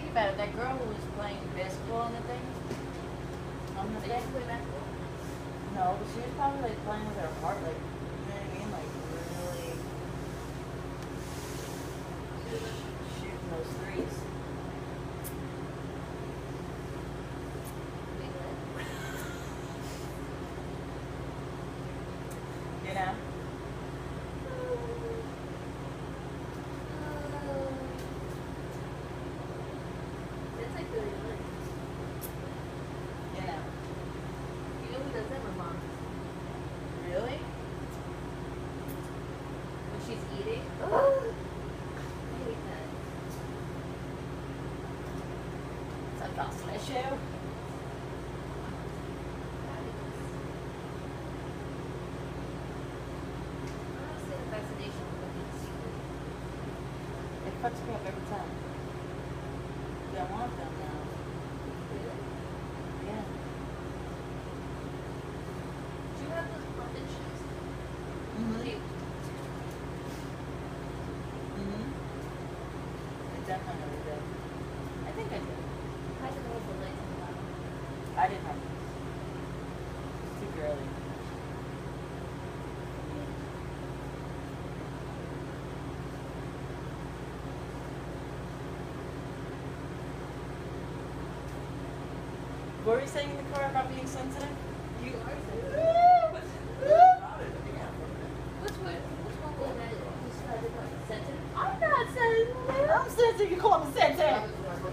about it. That girl who was playing basketball on the thing. On the They thing. used to play basketball? No, but she was probably like playing with her heart, like, you know what I mean? Like really shooting those threes. You know? That's like really nice. You know. You know who does that? My mom. Really? When she's eating. I hate that. It's a gospel issue. It fucks me up every time. Don't want them now. Yeah. Do you have those pumpkin shoes? Mm-hmm. Mm-hmm. I definitely did. I think I did. I had to hold the legs on the bottom. I didn't have them. It's too girly. What were you saying in the car about being sensitive? You are sensitive. Which one was that you started like sensitive? I'm not sensitive. I'm sensitive. You call me sensitive.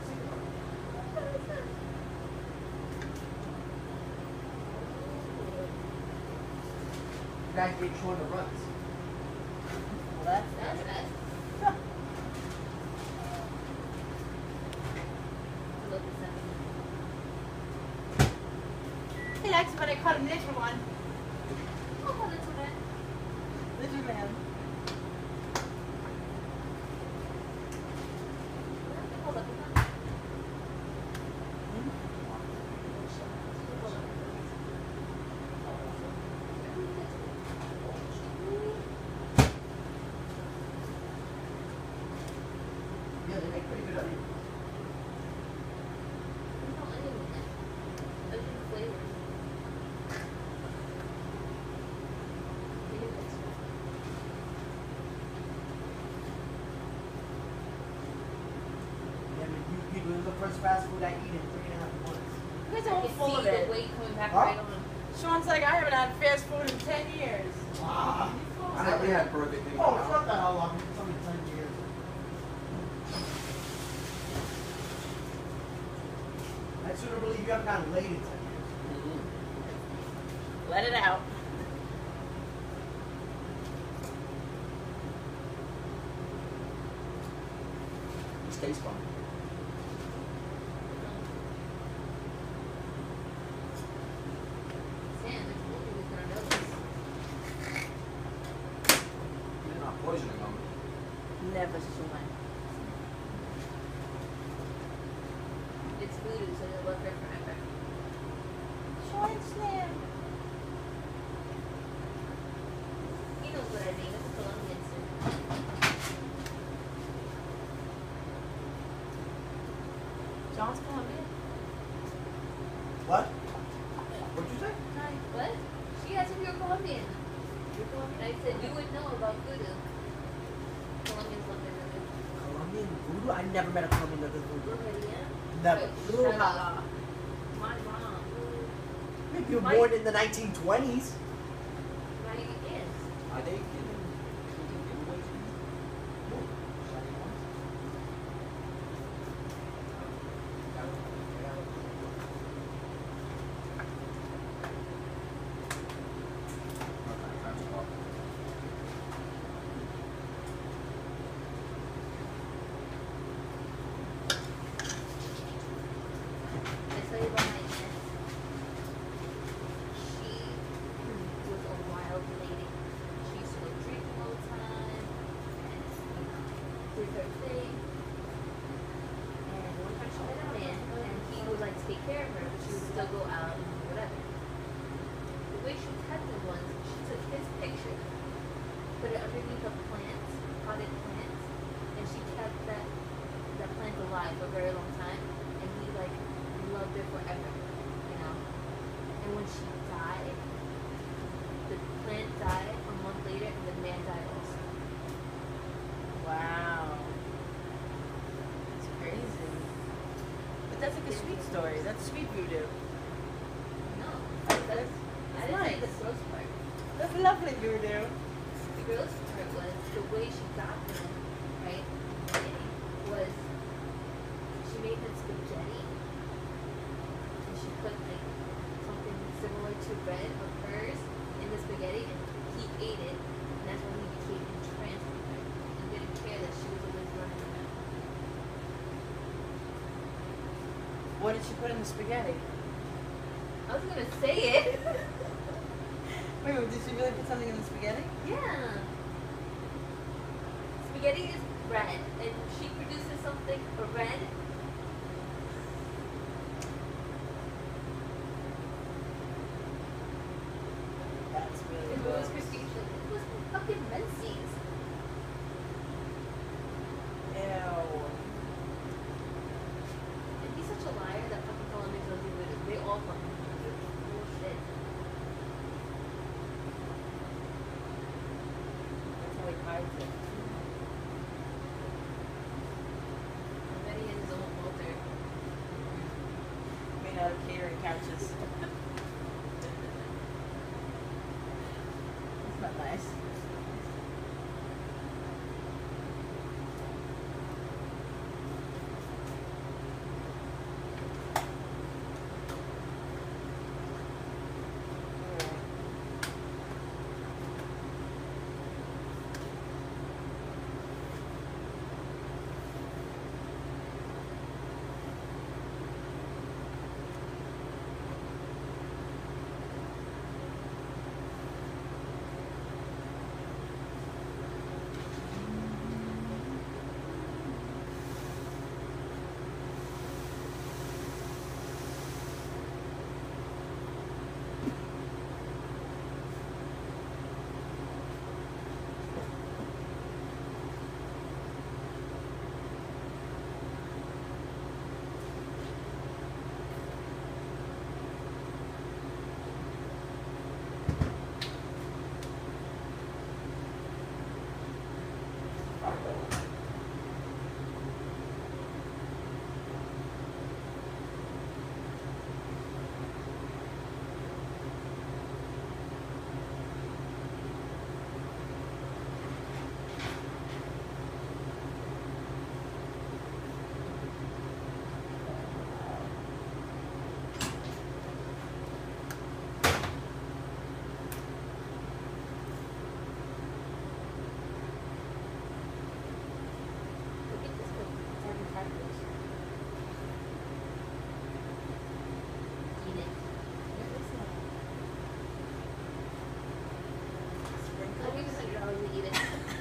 You guys get short of runs. Well, that's That's good. nice. Look at sensitive. He likes when I call him little one. Oh, that's what I. Little man. Hold up. Yeah, they make pretty good onions. Yeah, but you people, this is the first fast food I eat in 3.5 months. You guys I are all can full of see the it. weight coming back Huh? right on. Sean's like, I haven't had fast food in 10 years. Wow. I haven't had Burger King. Oh, shut the hell up. It's only 10 years. I sooner believe you haven't gotten laid in 10 years. Let it out. This tastes fun. Sam, I told you he was gonna notice. You're not poisoning them. Never swim. It's voodoo, so you'll love her forever. Sean Slam. He knows what I mean. It's a Colombian soup. John's Colombian. What? What'd you say? Hi. What? She asked if you're Colombian. You're Colombian. I said you would know about voodoo. Colombians love their voodoo. Colombian voodoo? I never met a Colombian that does voodoo. Really, yeah? Never. Shut up. My mom. Maybe you were My- born in the 1920s. My aunt. Are they giving giveaways? Shiny ones? Okay, that's all. I tell you about my aunt. She was a wild lady. She used to go drinking all the time and did her thing. And one time she met a man and he would like take care of her, but she would still go out and whatever. The way she kept it was she took his picture, put it underneath a plant, potted plants, and she kept that plant alive for a very long time. there forever, you know. And when she died, the plant died a month later, and the man died also. Wow. That's crazy. But that's like a sweet story. That's sweet voodoo. No, That's I didn't say the nice. gross part. That's lovely voodoo. The gross part was the way she got him, right? Was she made him spaghetti, and she put like something similar to bread of hers in the spaghetti, and he ate it, and that's when he became entranced with her and didn't care that she was always running around. What did she put in the spaghetti? I was gonna say it. Wait, did she really put something in the spaghetti? Yeah. Spaghetti is bread, and she produces something, a bread. That's really It gross. was Christine. It was fucking Menzies. Ew. And he's such a liar that fucking telling me to do it. They all fucking do it. Bullshit. That's how he hides it. I bet he has his own filter. Made out of catering couches. That's not nice. Alright. Look at this one. It's having tacos. Eat it. I'll give you $100 to eat it.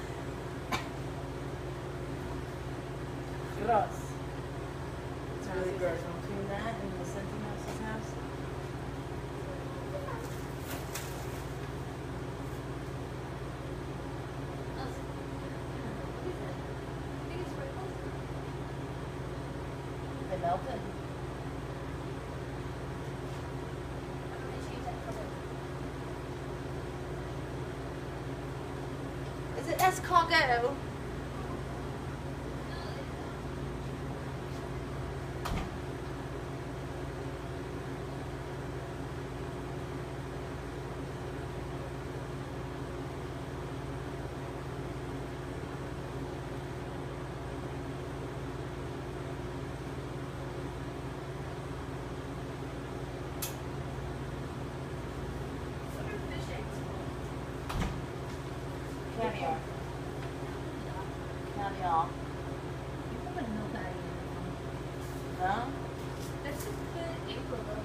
Gross. It's really gross. Between that and the Sentinel's house. They melted. Is it escargot? Caviar. Caviar. You probably know that. No? That's just good April though.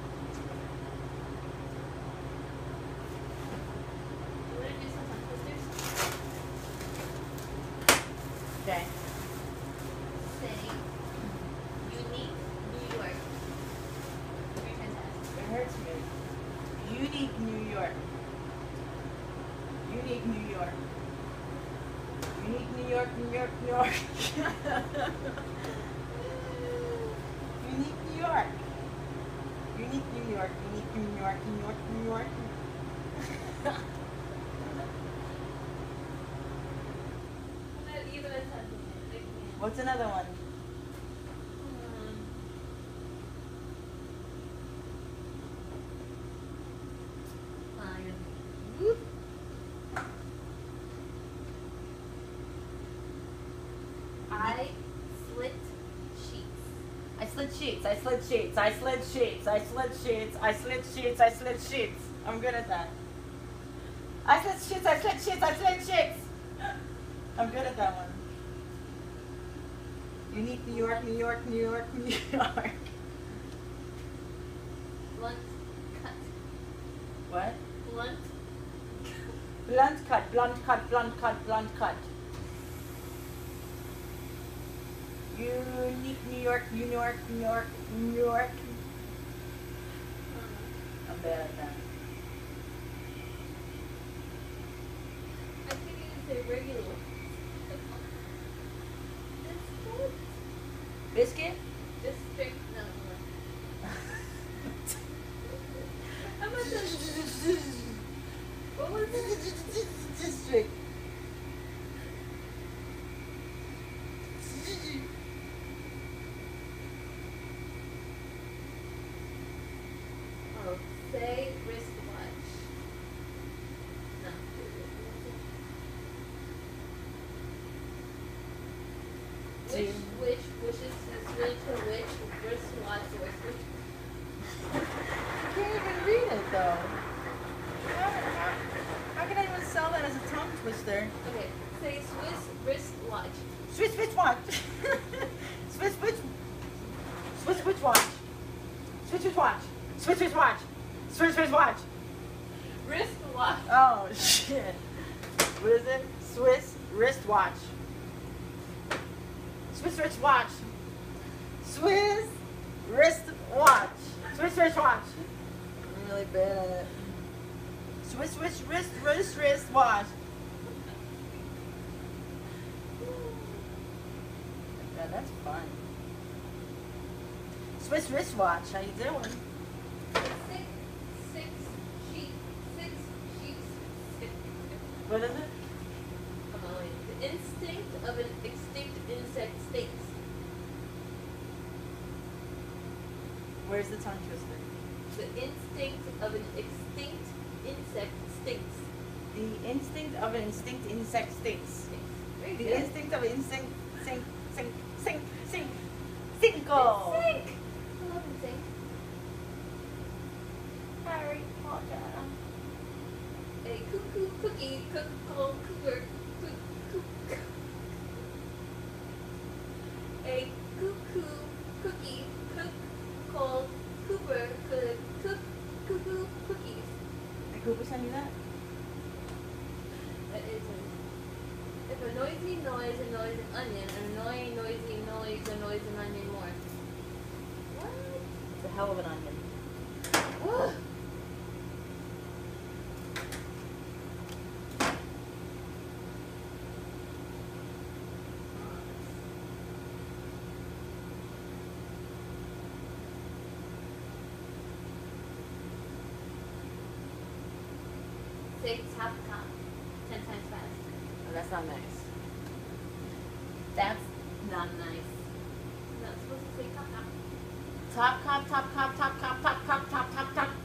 You wanna do some tongue twisters? York. Unique New York. Unique New York, New York, New York. Unique New York. Unique New York, unique New York, New York, New York. Not even a sentence. What's another one? Fine. I slit sheets. I slid sheets, I slid sheets, I slid sheets, I slid sheets, I slid sheets, I slid sheets. I'm good at that. I slid sheets, I slid sheets, I slid sheets. I'm good at that one. Unique New York, New York, New York, New York. Blunt cut. What? Blunt. Blunt cut, blunt cut, blunt cut, blunt cut. Unique New York, New York, New York, New York. I'm bad at that. I can't even say regular ones. Biscuit? District. No. How much is what was it? District. Oh, say wristwatch. No. Which wishes to switch to which wristwatch or switch? You can't even read it though. How can I even sell that as a tongue twister? Okay, say Swiss wristwatch. Switch, switch, watch. Switch, switch. Switch, switch, watch. Switch, switch, watch. Switch, switch, watch. Switch, switch, watch. Wristwatch. Oh shit. What is it? Swiss wristwatch. Swiss wristwatch. Swiss wristwatch. Swiss wristwatch. I'm really bad at it. Swiss wristwatch. Yeah, that's fun. Swiss wristwatch. How you doing? Six sheets. What is it? Come on, wait. The instinct of an extinct insect stinks. Where's the tongue twister? The instinct of an extinct insect stinks. The instinct of an extinct insect stinks. Very The good. instinct of an instinct sink. Cinco. Sink. I love and sink. Harry Potter. A cuckoo cookie called Cooper. A cuckoo cookie called Cooper could cook cuckoo cookies. Did Cooper send you that? That isn't. If a noisy noise annoys an onion, an annoying noisy noise annoys an onion more. What? It's a hell of an onion. Ugh. Say top cop 10 times fast. Oh, that's not nice. That's not nice. You're not supposed to say top cop. Top cop, top cop, top cop, top cop, top top top.